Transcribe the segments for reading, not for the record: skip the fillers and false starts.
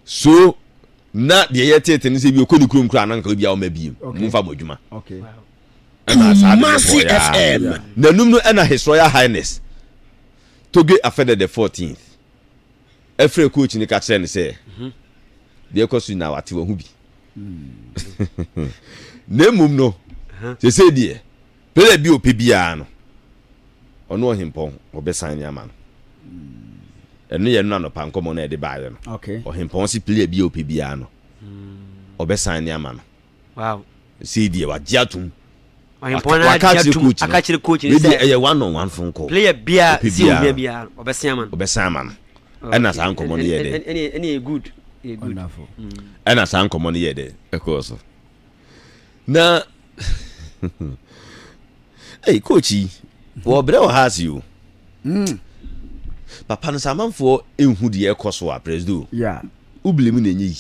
So na de yete tene se bi okodi kurom kura na nka bi a o ma bi mfa modwuma okay Mercy FM na num no na His Royal Highness Togbe afede the 14th every coach ni ka kire ne se de ekosu na wate wo hu bi na mum no se die pele bi opebia no ono ohimpon obesan ni ama no eno ye no anopa nkomo na de baaye no okay ohimpon si pele bi opebia no obesan ni ama no wow se die wa giatum ohimpon na giatum akachire coach ni se eye one on one phone call player bia si bia obesan ama no ena sa nkomo no ye de any good wonderful ena sa nkomo no ye de ekoso na hey coachy wo bre o has you papa no samanfo enhu de ekoso a president yeah ublemu na enye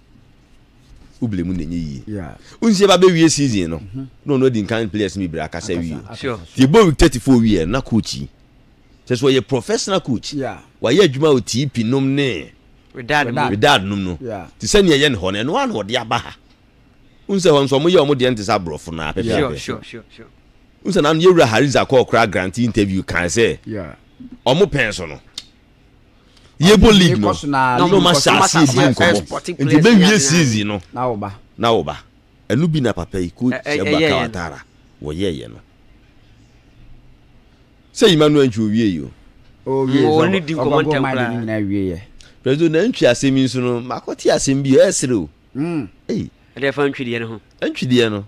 yi yeah unse ba be wie season no di kan players mi bra kasa wie sure ti bo 34 wie na coachy so ye professional coach yeah wa ye adwuma o TP nom ne with dad nom no yeah ti se ne ye ne ho ne no an wo de aba ha unse ho nso mo ye o mo de ntisa brofo na pepe sure unse na yewura Hariza call cra grant interview kan say yeah o mo penso no yebo league no ma sha season komo nti be wie season no na wo ba enu bi na papa yi coach Ouattara wo ye no say Emmanuel Antwi wie yo only di comment na wie ye president Antwi asemi nso no makoti asem bi esere o dey fa Antwi de no Antwi de no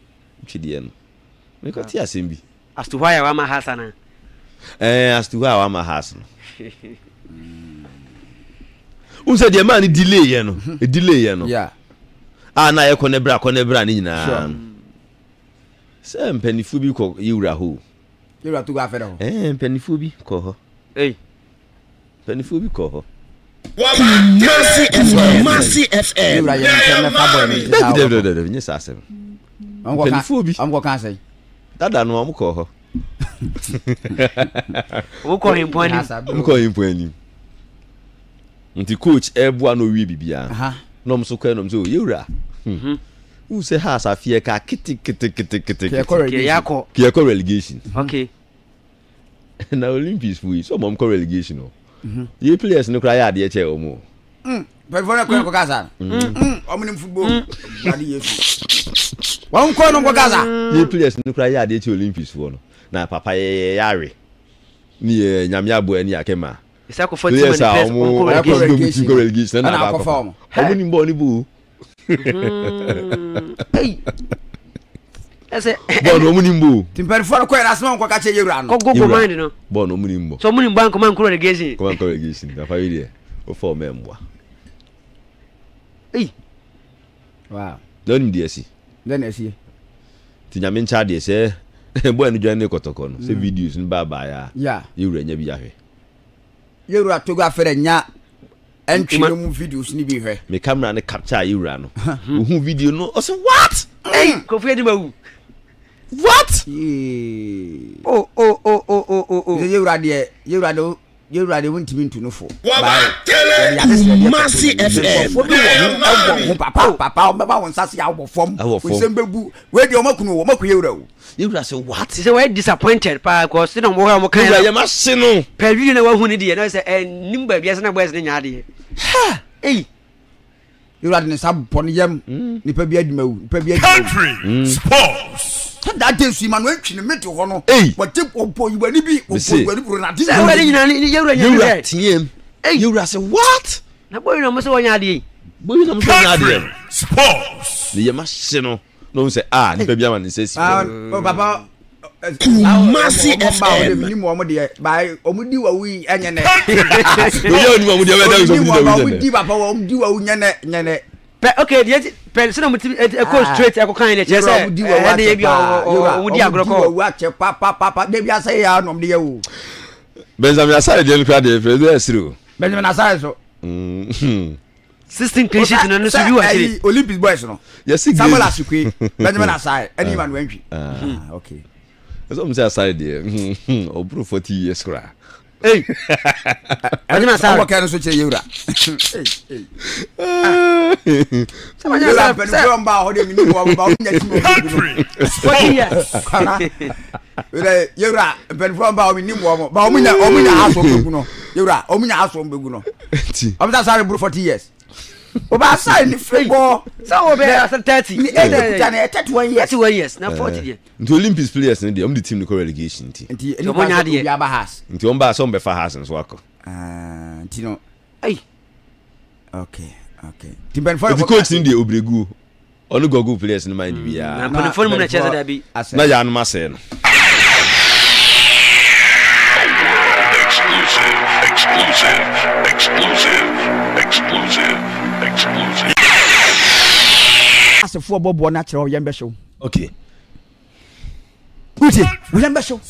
makoti asem bi as to why wa ma hasana as to why wa ma hasana unse de man delay ye no yeah na ye konebra ni nyina se mpanifu bi ko yewura ho yewura to go afere ho mpanifu bi ko ho mpanifu bi ko ho Mercy FM yewura ye nteme fa boy ni de nye sa 7 mpanifu bi am go kan say dada no am ko ho wo ko himponi nti coach ebo no wi bibia no mso kwa no mso yewura who say has afie ka kiti ke relegation okay na Olympics we so mom ko relegation no ye players no cry ade e che omo but for ko kasa omnim football body yesu won ko no ko kasa ye players no cry ade e che Olympics for no na papa ye yare ni nyame abo ani akema isa ko 40 minutes ko relegation na ba perform omo ni mbo ni bu hey ese bon omo ni mbo timper for ko era smon ko ka che yewura no go mind no bon omo ni mbo so omo ni mbo an ko relegation na fa yi de o for memwa hey wow don di esi ti nyame ncha de se boy no join kotoko no se videos ni baba ya yewura nya bi ahwe yewura to go afere nya Antwi mu videos ni bi hwe me camera ne capture yewura no hu video no o say what hey ko fu edi mawu what yewura de wontimi ntunufo Mercy FM papa baba won sase ya obofom sembebu we de omakunu yewura o yewura say what say we disappointed pa cause no mo kan ya ma se no pa video na wa hu ni de no say nimba bia se na boys ne nya de ha eh yewura de sabpo ne yam nipa bia dimawu nipa bia Country Sports that day su Emmanuel Antwi ne meto ho no what opo yiwani bi opo yiwani bro na say we nyina yewura tiem yewura say what na boy no mo se wonya de boy no mo se wonya de Sports ne yama se no no say nipa bia ma ne say si papa Mercy FM ni mo de bai omudi wa wi enye ne yo ni mo de we da so omudi papa wa omudi wa wi nyene okay the so na muti go straight e ko kan ne che say e de bi omudi agroko wa che papa de bi asa ya no de yewu Benjamin Asare de nkra de president esiro Benjamin Asare so 16 clean sheet no so bi wa shiri Olympics boys no yes Samuel Asukwe Benjamin Asare any Emmanuel Antwi okay so me say Asare de obro 40 years kra Hey. Ajima sa. What can so che yura? Samanya sa pe from ba ho de mi ni wo ba nya ti mo. 40 years. Wele yura pe from ba mi ni mo ba o mu nya aso mbegu no. Yura o mu nya aso mbegu no. Am ta Asare buru 40 years. Oba Asare ni football. So be 30. Ni 31 years. 31 years. Na 40 years. Into Olympics players ni dey the team no relegation nti. Nti ni ba de ya ba has. Nti on ba so on be fa has nso akọ. Nti no. Ai. Okay. Team Ben for the coach in the Obregu. Onu gogo players ni mind bia. Na phone mu na chese da bi. Na ya no ma say no. Exclusive. As a football boy natural yembe show. Okay. Uti, yembe show.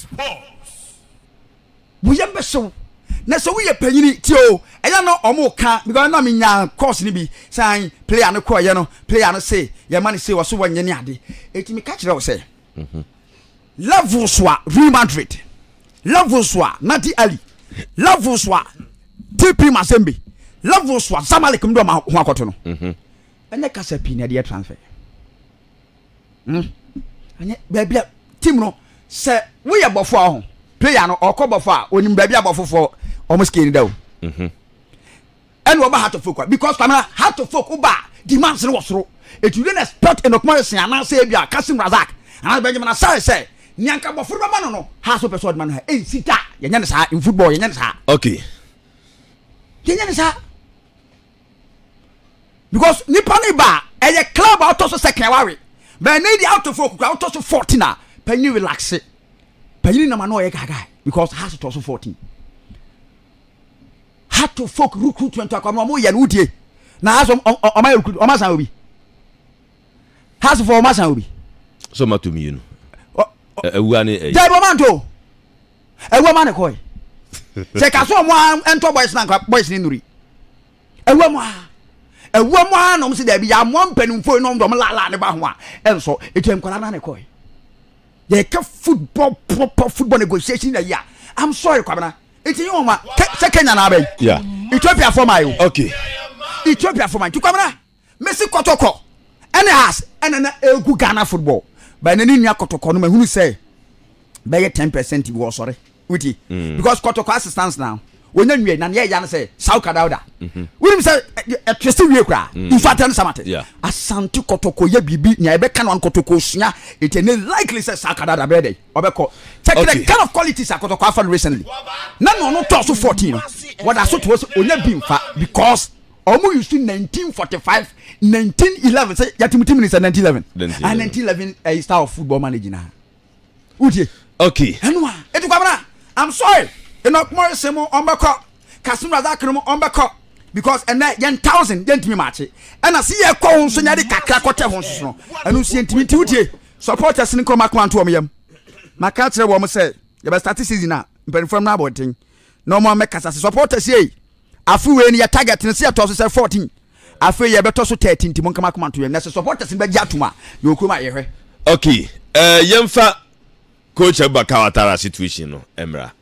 Yembe show. Na so we panyini ti o. Eya no omo ka because na me nya course ni bi. San player no ko ye no, player no say, ye man say wo so wanye ne ade. Eti me ka kire wo say. Level so Real Madrid. Level so Nadi Ali. Level so TP Mazembe. Level so Zamalek ndo ma ho akoto no. Anya kasa pi na de transfer. Anya baby team no say we ye bofo ho. Player no okobofo a onim baby abofo for almost skin daw. And we have to focus because camera have to focus uba demands no wasoro. It you don't expect in occupancy and say bia Kasim Razak and Benjamin Asare say nyanka bofo ba no ha so person man ha e sita ye nya sa in football ye nya sa. Okay. Ye nya sa. Because nipa ni ba e club out of second worry. But need out of focus out of 14 na pen you relax it. Pen na man no ye gaga because has to also 14. Had to folk recruitment to come no ye no die. Na has o my recruit o ma san obi. Has for o ma san obi. So ma to me you know. Ewu ani e. Jai bo man to. Ewu man ko. Se ka so mo ento boys na boys ni nuri. Ewu mo no se da bi ya mo mpanimfo no ndom la ne ba ho a. Enso etu enkwala na ne ko. Ye ka football proper football negotiation na ya. I'm sorry kwabana. Iti you ma se Kenya na abey. Yeah. Ethiopia for my. Okay. Ethiopia for my. Tu kwabana. Messi kotoko. Ene has ene egu Ghana football. Ba nani nua kotoko no mahunu say be 10% bi wo sore. Uti. Because kotoko assistance now. Wonya nwie na ye ya na say Sauka Dauda. We say a twist wie kra. In fact an samate. Asante kotoko ye bibi nya e be kan wan kotoko sua. It is likely say Sauka Dauda be dey. Obeko. Check the kind of qualities kotoko have recently. Na no talk so 14. What I saw to was onya bimfa because omo used to 1945 1911 say yatimutimi is 1911 and 1911 a style of football manager na. Uti. Okay. Enwa etu kwabra. I'm sorry. Enoch Morris mo ombeko Kasim Razak mo ombeko because and that 1000 yentimi match and I see ye ko nso nya de kakra kote ho nso no anu si yentimi tiutie supporters ni ko makwan to omyam maka kire wo mo say ye be start season na mpanifam na abotin no mo make kasa supporters ye afu we ni ya target ni se to so 14 afu ye be to so 13 timo nka makwan to ye na supporters be gya tuma ye okuma ye hwe. Okay. Yemfa coach Ouattara situation no emra